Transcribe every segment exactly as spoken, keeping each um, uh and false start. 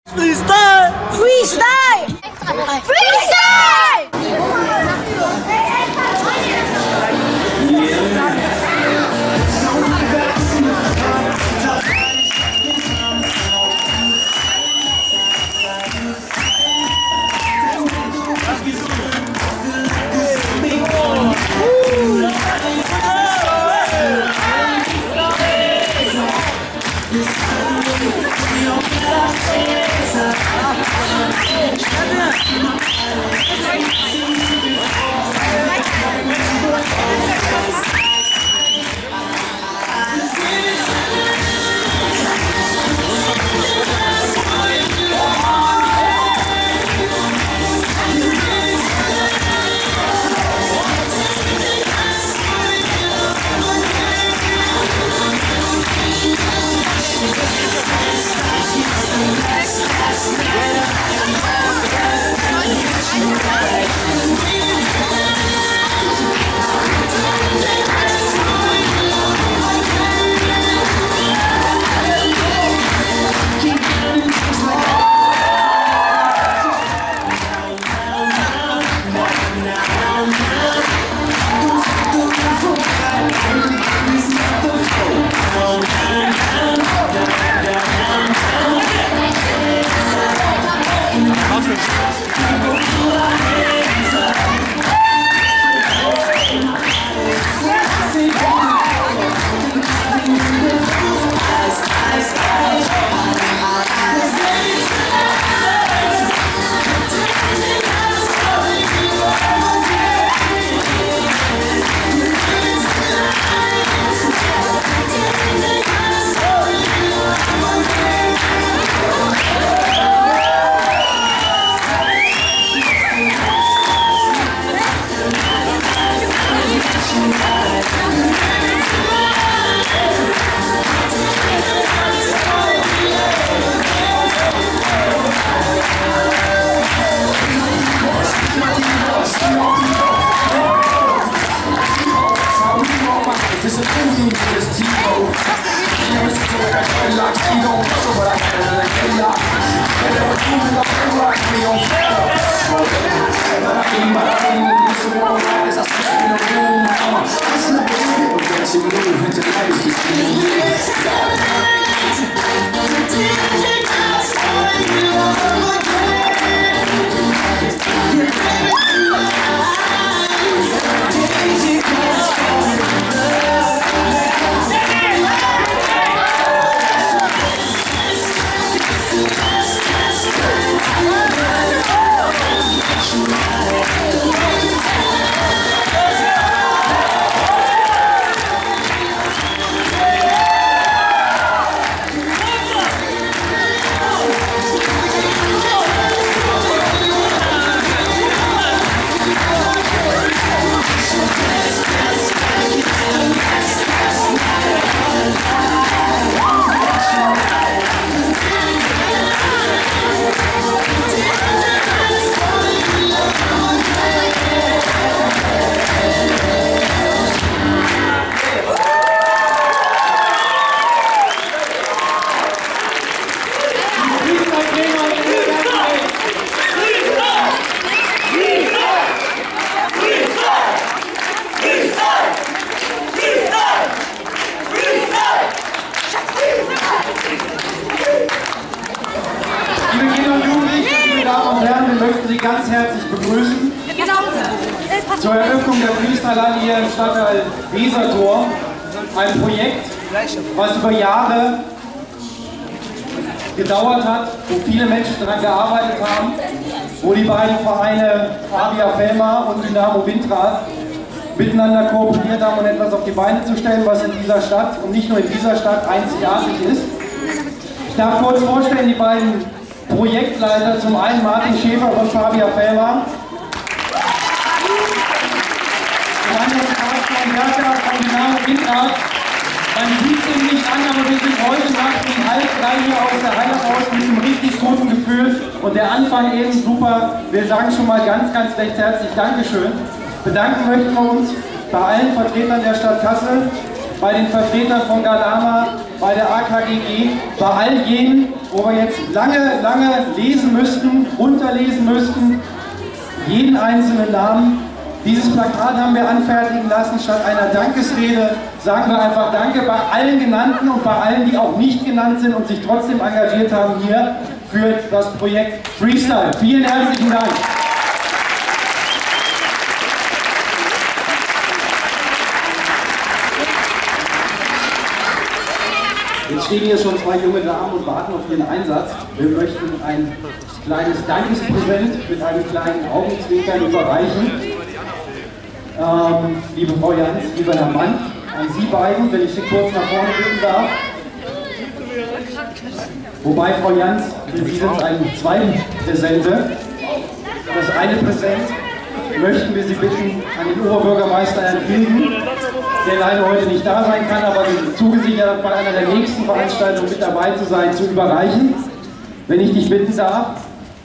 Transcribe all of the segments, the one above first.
Freestyle! Freestyle! Freestyle! Ganz herzlich begrüßen zur Eröffnung der Freestyle hier im Stadtteil Wesertor. Ein Projekt, was über Jahre gedauert hat, wo viele Menschen daran gearbeitet haben, wo die beiden Vereine Fabia Fellmar und Dynamo Windrad miteinander kooperiert haben, um etwas auf die Beine zu stellen, was in dieser Stadt und nicht nur in dieser Stadt einzigartig ist. Ich darf kurz vorstellen, die beiden Projektleiter, zum einen Martin Schäfer von Fabia Fellmar, zum anderen Carsten Berger von Dynamo Windrad. Man sieht es ihm nicht an, aber wir sind heute Nacht um halb drei hier aus der Halle raus mit einem richtig guten Gefühl und der Anfang eben super. Wir sagen schon mal ganz, ganz recht herzlich Dankeschön. Bedanken möchten wir uns bei allen Vertretern der Stadt Kassel, bei den Vertretern von Galama, bei der A K K G G, bei all jenen, wo wir jetzt lange, lange lesen müssten, runterlesen müssten, jeden einzelnen Namen. Dieses Plakat haben wir anfertigen lassen. Statt einer Dankesrede sagen wir einfach Danke bei allen Genannten und bei allen, die auch nicht genannt sind und sich trotzdem engagiert haben hier für das Projekt Freestyle. Vielen herzlichen Dank. Jetzt stehen hier schon zwei junge Damen und warten auf ihren Einsatz. Wir möchten ein kleines Dankespräsent mit einem kleinen Augenzwinkern überreichen. Ähm, liebe Frau Jans, lieber Herr Mann, an Sie beiden, wenn ich Sie kurz nach vorne bitten darf. Wobei, Frau Jans, für Sie sind es ein zwei Präsente. Das eine Präsent möchten wir Sie bitten an den Oberbürgermeister Herrn Hilgen, der leider heute nicht da sein kann, aber zugesichert hat, bei einer der nächsten Veranstaltungen mit dabei zu sein, zu überreichen. Wenn ich dich bitten darf.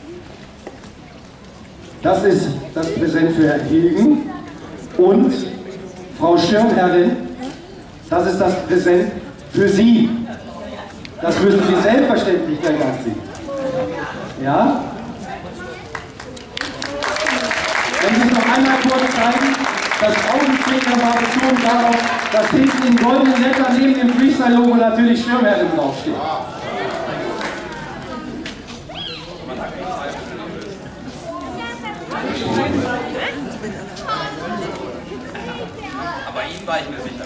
Das ist das Präsent für Herrn Hilgen. Und Frau Schirmherrin, das ist das Präsent für Sie. Das müssen Sie selbstverständlich gleich anziehen. Ja? Wenn Sie es noch einmal kurz zeigen, das Augenzwinkern war bezogen darauf, dass hinten in goldenen Lettern neben dem Freestyle-Logo natürlich Schirmherrin draufsteht. Aber Ihnen war ich mir sicher.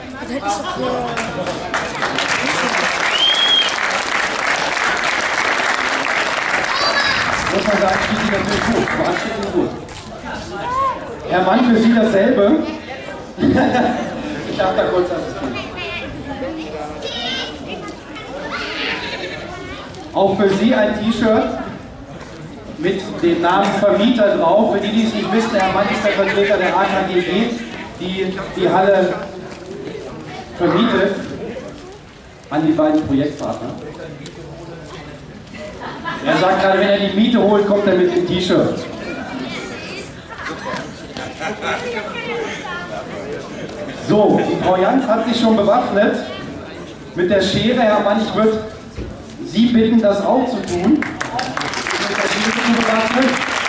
Muss man sagen, steht Sie natürlich gut. Was steht Ihnen gut? Herr Mann, für Sie dasselbe. Ich darf da kurz assistieren. Auch für Sie ein T-Shirt mit dem Namen Vermieter drauf. Für die, die es nicht wissen, Herr Mann ist der Vertreter der A K G G, die die Halle vermietet an die beiden Projektpartner. Er sagt gerade, wenn er die Miete holt, kommt er mit dem T-Shirt. So, die Frau Jans hat sich schon bewaffnet mit der Schere. Herr Mann, ich würde Sie bitten, das auch zu tun. Mit der Schere zu bewaffnen.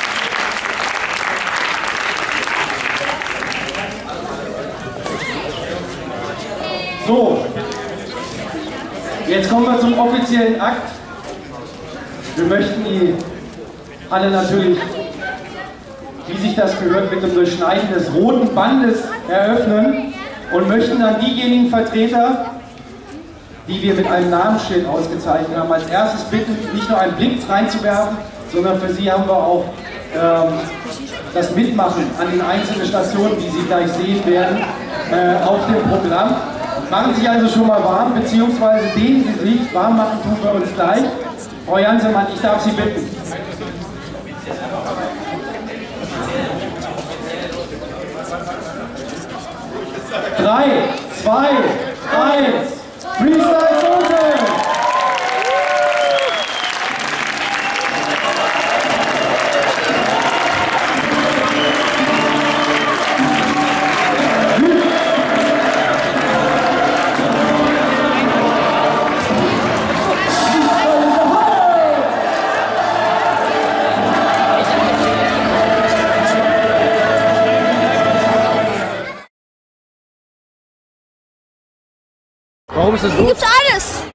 So, jetzt kommen wir zum offiziellen Akt. Wir möchten die Halle natürlich, wie sich das gehört, mit dem Durchschneiden des roten Bandes eröffnen und möchten dann diejenigen Vertreter, die wir mit einem Namensschild ausgezeichnet haben, als erstes bitten, nicht nur einen Blick reinzuwerfen, sondern für Sie haben wir auch ähm, das Mitmachen an den einzelnen Stationen, die Sie gleich sehen werden, äh, auf dem Programm. Machen Sie sich also schon mal warm, beziehungsweise dehnen Sie sich, warm machen tun wir uns gleich. Frau Jansemann, ich darf Sie bitten. Drei, zwei, eins, Freestyle Social! Warum ist das Hier los? gibt's alles.